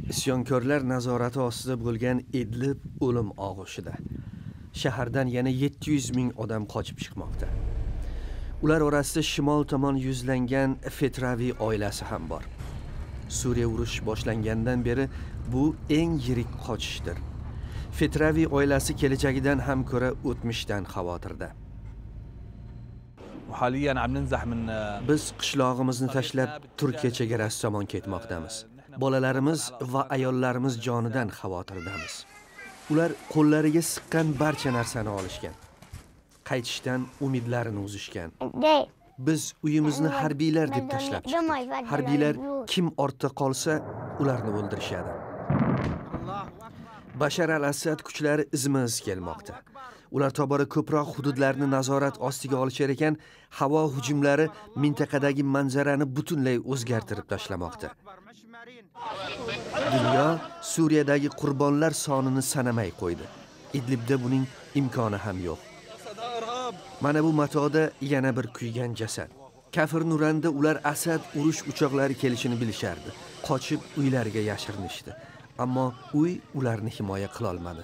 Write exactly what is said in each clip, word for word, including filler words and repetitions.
Isyonkorlar nazorati ostida bo'lgan Idlib o'lim og'ushida. Shahardan yana yetti yuz ming odam qochib chiqmoqda. Ular orasida shimol tomon yuzlangan Fetraviy oilasi ham bor. Suriya urush boshlangandan beri bu eng yirik qochishdir. Fetraviy oilasi kelajagidan ham ko'ra o'tmishdan xavotirda. Biz qishlog'imizni tashlab Turkiya chegarasi tomon ketmoqdamiz. Bolalarimiz va ayollarimiz jonidan xavotirdamiz. Ular qo'llariga siqqan barcha narsani olishgan. Qaytishdan umidlarini uzishgan. Biz uyimizni harbiylar deb tashlab chiqdik. Harbiylar kim ortda qolsa, ularni o'ldirishadi. Bashar al-Assad kuchlari izma-iz kelmoqda. Ular tobora ko'proq hududlarni nazorat ostiga olishar ekan, havo hujumlari mintaqadagi manzarani butunlay o'zgartirib tashlamoqda. Dunyo Suriyadagi qurbonlar sonini sanamay qo'ydi. Idlibda buning imkoni ham yo'q. Mana bu matoda yana bir kuygan jasad. Kafir Nuranda ular Asad urush uchoqlari kelishini bilishardi. Qochib uylariga yashirinishdi. Ammo uy ularni himoya qila olmadi.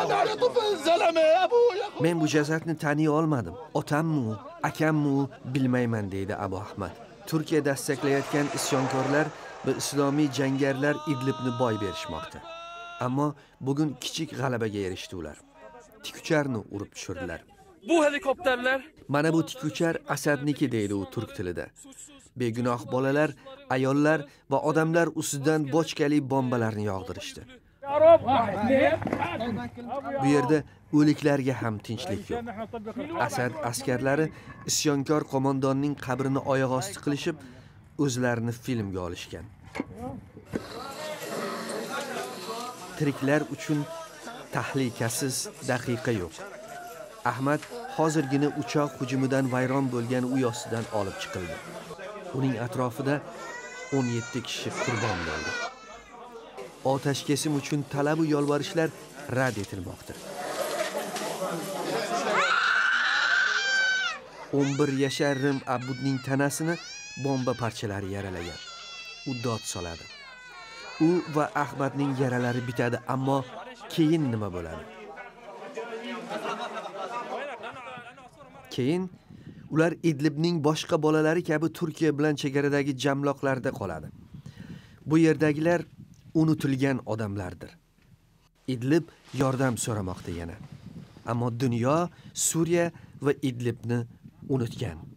Men bu jasadni taniy olmadim. Otammi, akammi bilmayman deydi Abu Ahmad. Turkiya dastaklayotgan isyonkorlar va islomiy jangarilar Idlibni boy berishmoqda. Ammo bugun kichik g'alabaga erishdi ular. Tikucharni urib tushirdilar. Bu helikopterler Mana bu tikuchar Asadniki deydi u turk tilida. Begunoh bolalar, ayollar va odamlar ustidan bochkali bombalarni yog'dirishdi. Bu yerda o'liklarga ham tinchlik yo'q. Asad askarlari isyonkor qo'mondonning qabrini oyoq osti qilishib, o'zlarini filmga olishgan. Tiriklar uchun tahlikasiz daqiqa yo'q. Ahmad hozirgina uchoq hujumidan vayron bo'lgan uy ostidan olib chiqildi. Uning atrofida o'n yetti kishi qurbon bo'ldi. Otash kesim uchun talab va yolvorishlar rad etilmoqda. o'n bir yashar Rim Abudning tanasini bomba parchalari yaralagan. U dod soladi. U va Ahmadning yaralari bitadi, ammo keyin nima bo'ladi? Keyin ular Idlibning boshqa bolalari kabi Turkiya bilan chegaradagi jamloqlarda qoladi. Bu yerdagilar unutilgan odamlardir. Idlib yordam so'ramoqda yana. Ammo dunyo Suriya va Idlibni unutgan.